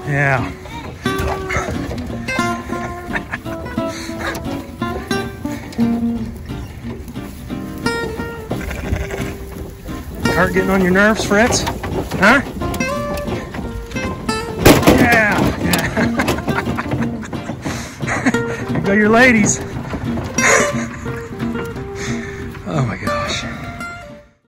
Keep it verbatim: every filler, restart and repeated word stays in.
Yeah. Cart getting on your nerves, Fritz? Huh? Yeah, yeah. There go your ladies.